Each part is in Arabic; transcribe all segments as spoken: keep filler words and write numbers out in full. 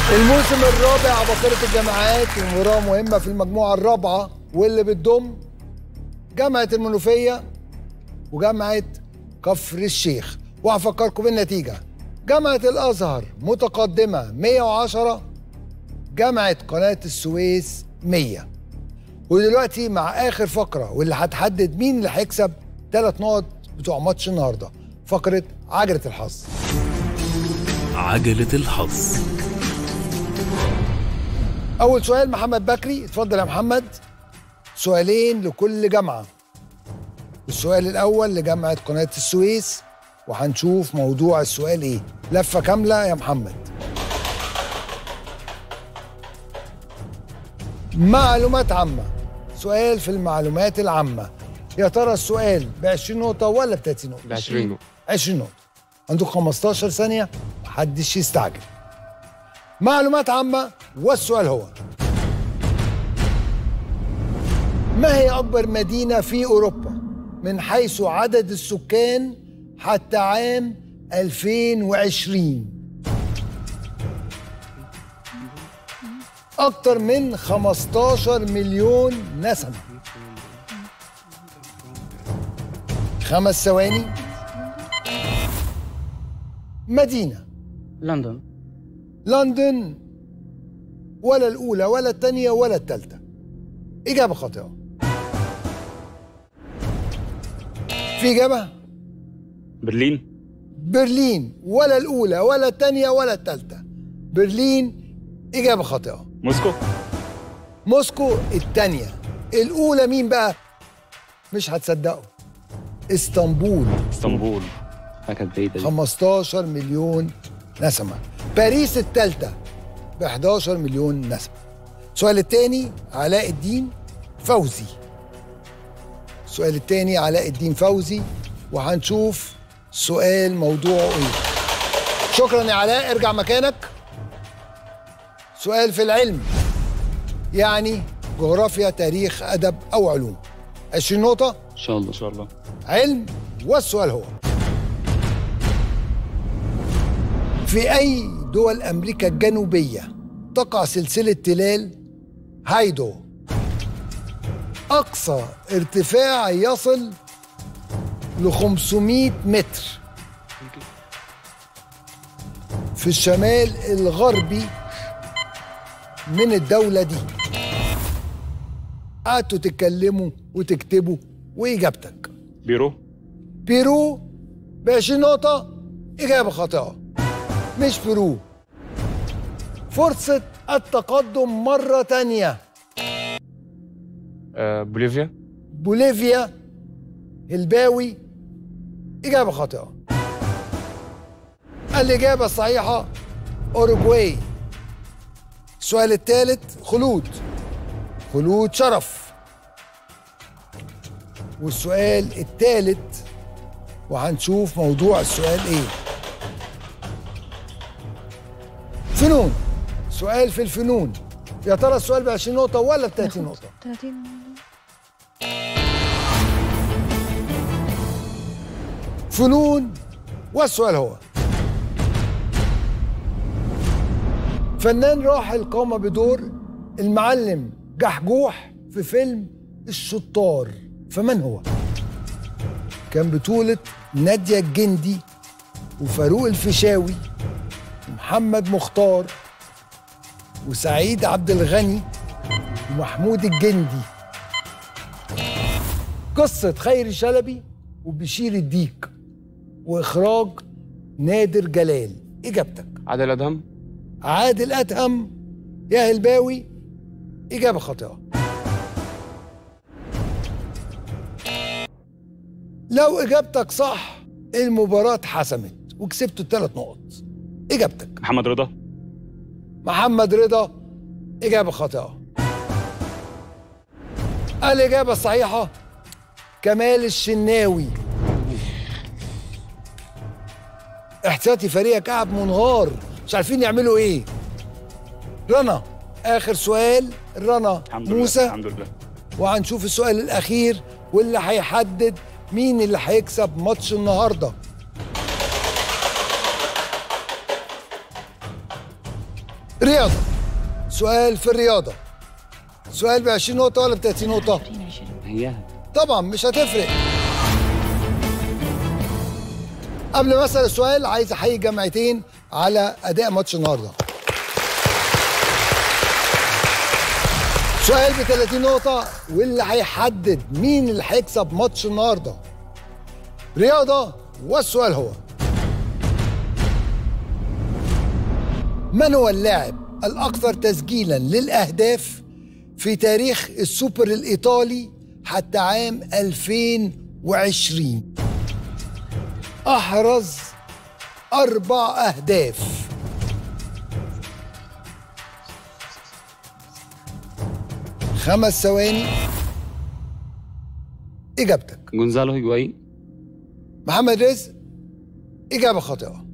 الموسم الرابع عباقرة الجامعات ومباراة مهمة في المجموعة الرابعة واللي بتضم جامعة المنوفية وجامعة كفر الشيخ. وهفكركم بالنتيجة: جامعة الأزهر متقدمة مية وعشرة، جامعة قناة السويس مية. ودلوقتي مع آخر فقرة واللي هتحدد مين اللي هيكسب ثلاث نقط بتوع ماتش النهارده، فقرة عجلة الحظ. عجلة الحظ. أول سؤال محمد بكري، اتفضل يا محمد. سؤالين لكل جامعة. السؤال الأول لجامعة قناة السويس، وهنشوف موضوع السؤال إيه. لفة كاملة يا محمد. معلومات عامة. سؤال في المعلومات العامة. يا ترى السؤال ب عشرين نقطة ولا ب ثلاثين نقطة؟ ب عشرين نقطة. عشرين نقطة. عندك خمستاشر ثانية، محدش يستعجل. معلومات عامة، والسؤال هو: ما هي أكبر مدينة في أوروبا من حيث عدد السكان حتى عام ألفين وعشرين؟ أكتر من خمستاشر مليون نسمة. خمس ثواني. مدينة. لندن. لندن ولا الأولى ولا الثانية ولا الثالثة. إجابة خاطئة. في إجابة؟ برلين. برلين ولا الأولى ولا الثانية ولا الثالثة. برلين إجابة خاطئة. موسكو. موسكو الثانية. الأولى مين بقى؟ مش هتصدقوا. اسطنبول. اسطنبول. كانت بعيدة. خمستاشر مليون نسمة. باريس الثالثة ب حداشر مليون نسمة. السؤال الثاني علاء الدين فوزي. السؤال الثاني علاء الدين فوزي، وهنشوف سؤال موضوعه ايه. شكرا يا علاء، ارجع مكانك. سؤال في العلم، يعني جغرافيا، تاريخ، أدب أو علوم. عشرين نقطة إن شاء الله. إن شاء الله. علم، والسؤال هو: في أي دول أمريكا الجنوبية تقع سلسلة تلال هايدو أقصى ارتفاع يصل ل خمسمائة متر في الشمال الغربي من الدولة دي؟ قعدتوا تتكلموا وتكتبوا، وإجابتك؟ بيرو. بيرو ب عشرين نقطة. إجابة خاطئة، مش بيرو. فرصة التقدم مرة تانية. آه بوليفيا. بوليفيا الباوي. إجابة خاطئة. الإجابة الصحيحة أوروغواي. السؤال الثالث خلود. خلود شرف. والسؤال الثالث، وهنشوف موضوع السؤال إيه. فنون. سؤال في الفنون. يا ترى السؤال ب عشرين نقطة ولا ب ثلاثين نقطة؟ ثلاثين. فنون، والسؤال هو: فنان راحل قام بدور المعلم جحجوح في فيلم الشطار، فمن هو؟ كان بطولة نادية الجندي وفاروق الفيشاوي ومحمد مختار وسعيد عبد الغني ومحمود الجندي. قصة خيري شلبي وبشير الديك، وإخراج نادر جلال. إجابتك؟ عادل أدهم. عادل أدهم يا هلباوي. إجابة خاطئة. لو إجابتك صح المباراة اتحسمت وكسبتوا الثلاث نقط. إجابتك؟ محمد رضا. محمد رضا. إجابة خاطئة. الإجابة الصحيحة كمال الشناوي. احتياطي فريقك قاعد منهار، مش عارفين يعملوا ايه. رنا، آخر سؤال. رنا الحمد موسى. لله. الحمد لله. وهنشوف السؤال الأخير واللي هيحدد مين اللي هيكسب ماتش النهارده. رياضة. سؤال في الرياضة. سؤال ب عشرين نقطة ولا ب تلاتين نقطة؟ هي طبعا مش هتفرق. قبل ما اسال السؤال عايز احيي جامعتين على اداء ماتش النهارده. سؤال ب تلاتين نقطة واللي هيحدد مين اللي هيكسب ماتش النهارده. رياضة، والسؤال هو: من هو اللاعب الأكثر تسجيلا للأهداف في تاريخ السوبر الإيطالي حتى عام ألفين وعشرين؟ أحرز أربع أهداف. خمس ثواني. إجابتك. جونزالو هيجوايين. محمد رزق. إجابة خاطئة.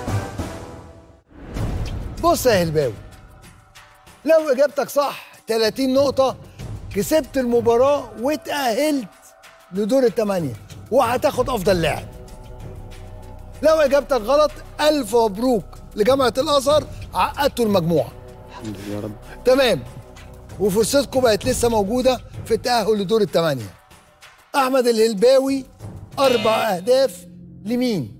بص يا هلباوي، لو إجابتك صح تلاتين نقطة كسبت المباراة واتأهلت لدور الثمانية وهتاخد أفضل لاعب. لو إجابتك غلط ألف مبروك لجامعة الأزهر، عقدتوا المجموعة. الحمد لله يا رب. تمام، وفرصتكم بقت لسه موجودة في التأهل لدور الثمانية. أحمد الهلباوي أربع أهداف لمين؟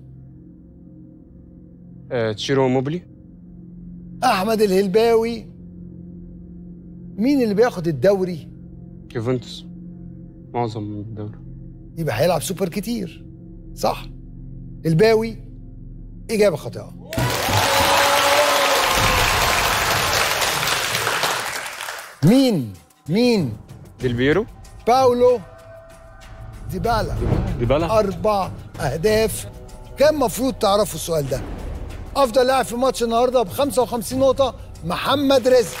آه، تشيرو موبلي. أحمد الهلباوي مين اللي بياخد الدوري؟ يوفنتوس معظم الدوري. يبقى هيلعب سوبر كتير، صح؟ الباوي إجابة خاطئة. مين؟ مين؟ ديل بيرو. باولو ديبالا. ديبالا. أربع أهداف. كان مفروض تعرفوا السؤال ده. أفضل لاعب في ماتش النهارده ب خمسة وخمسين نقطة محمد رزق.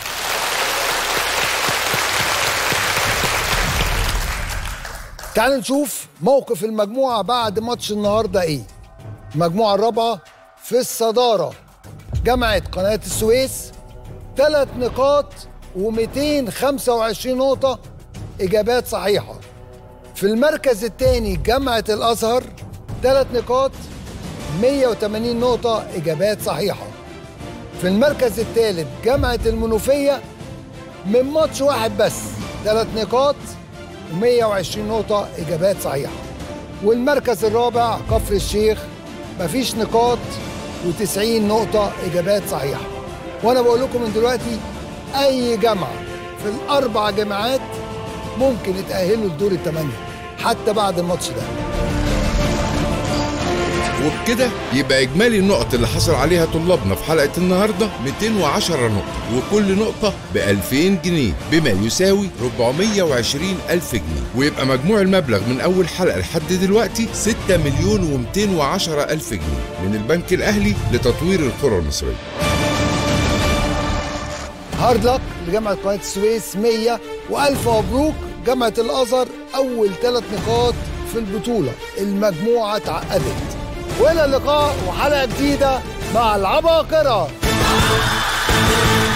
تعالوا نشوف موقف المجموعة بعد ماتش النهارده إيه. المجموعة الرابعة في الصدارة جامعة قناة السويس، ثلاث نقاط ومئتين وخمسة وعشرين نقطة إجابات صحيحة. في المركز الثاني جامعة الأزهر، ثلاث نقاط مئة وثمانين نقطة إجابات صحيحة. في المركز الثالث جامعة المنوفية، من ماتش واحد بس ثلاث نقاط ومئة وعشرين نقطة إجابات صحيحة. والمركز الرابع كفر الشيخ، مفيش نقاط وتسعين نقطة إجابات صحيحة. وأنا بقول لكم من دلوقتي أي جامعة في الأربع جامعات ممكن يتأهلوا لدور الثمانية حتى بعد الماتش ده. وبكده يبقى إجمالي النقط اللي حصل عليها طلابنا في حلقة النهاردة مئتين وعشرة نقطة، وكل نقطة ب ألفين جنيه بما يساوي أربعمئة وعشرين ألف جنيه، ويبقى مجموع المبلغ من أول حلقة لحد دلوقتي ستة مليون ومئتين وعشرة ألف جنيه من البنك الأهلي لتطوير القرى المصرية. هارد لك لجامعة قناة السويس مية، وألف مبروك جامعة الأزهر أول ثلاث نقاط في البطولة. المجموعة اتعقدت. وإلى اللقاء وحلقة جديدة مع العباقرة.